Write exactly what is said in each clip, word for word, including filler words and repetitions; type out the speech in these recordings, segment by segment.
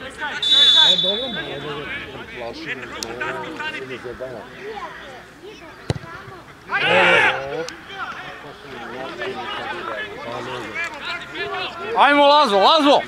dobro, malo dobro. Plašimo, ili za dana. Ajmo Lazo, Lazo!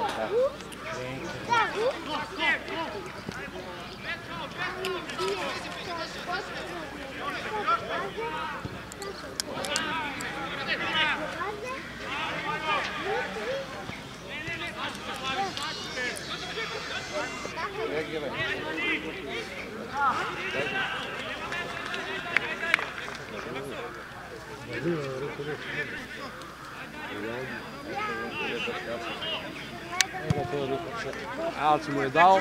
Alci mu je dao.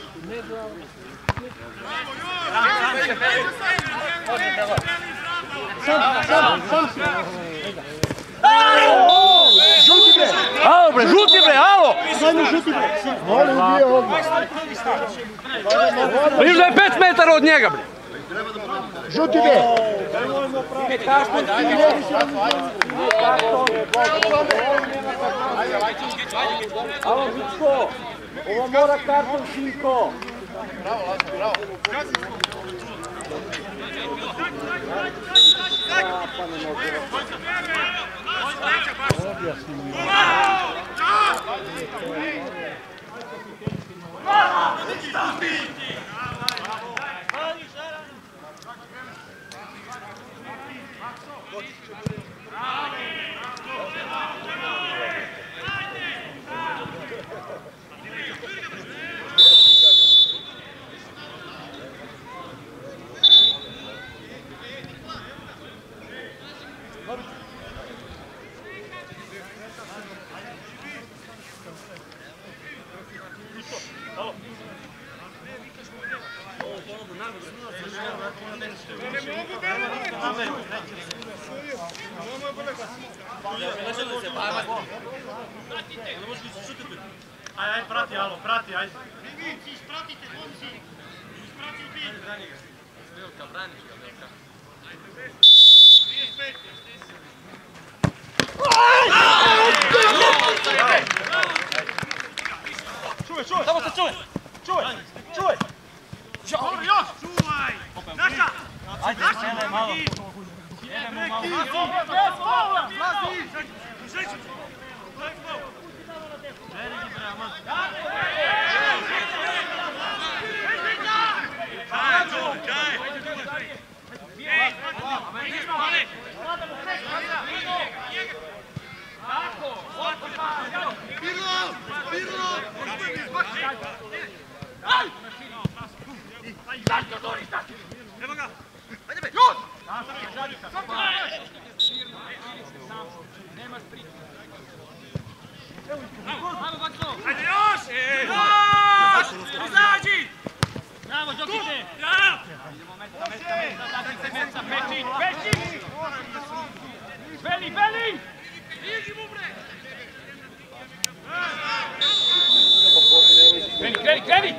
Žuti bre! Alo bre, žuti bre, alo! Sajmo žuti bre! Molim ubije ovdje. Viš da je pet metara od njega bre! Žuti bre! Alo Žičko, ovo mora karton Sinko. Bravo, Lazo, bravo. Ajde, ajde, prati, alo, prati, ajde. Momci, ispratite, momci! Isprati u bil! Velika, braniš ga, velika. trideset pet! Čuvaj, čuvaj! Samo se čuvaj! Čuvaj! Čuvaj! Dobro, još! Čuvaj! Naka! Ajde, sjedaj malo. Sjedajmo malo. Pirot! Pirot! Evo ga! Ajde be! Još! Ajde još! Još! Izađi! Bravo, Đokite! Bravo! Peči! Peči! Beli, Beli! Iđi mu bre! Kreni, kreni, kreni!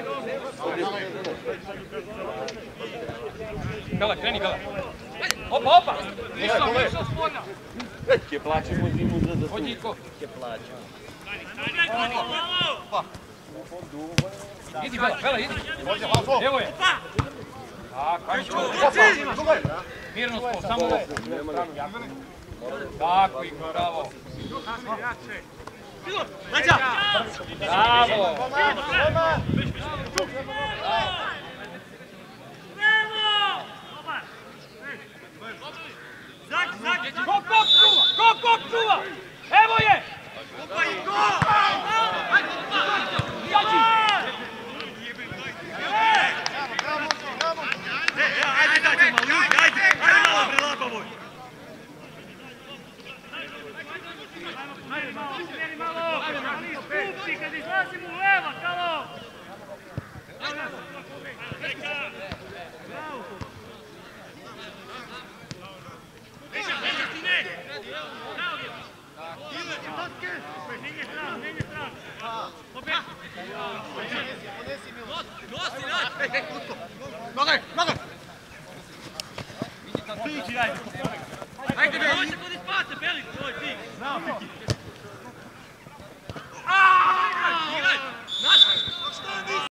Bela, kreni, Bela! Opa, opa! Išao, išao spodna! Kje plaćamo zimu za da su? Ođi ko? Kje plaćamo? Opa! Idi, Bela, Bela, idi! Evo je! Tako, ajmo čuo! Mirno spol, samo ovo! Tako, Iko, bravo! Leđa! Bravo! Zak, zak! Kok, kok čuva! Kok, kok čuva! Evo je! Opa i go! Izađi! Ajde, dajte malo, ljudi, ajde! Ajde malo prelabavoj! Ajde malo, smjeri malo! Ali stupci kad izlazim u leva, kalo! Bravo! Veća, veća ti ne! Bravo je! Nije strah, nije strah! Opet! Gosti, daj! Nogaj, nogaj! Ti ići, daj! Ajde, hoće budi spate, Beli, tvoj ti! Znao, Piki!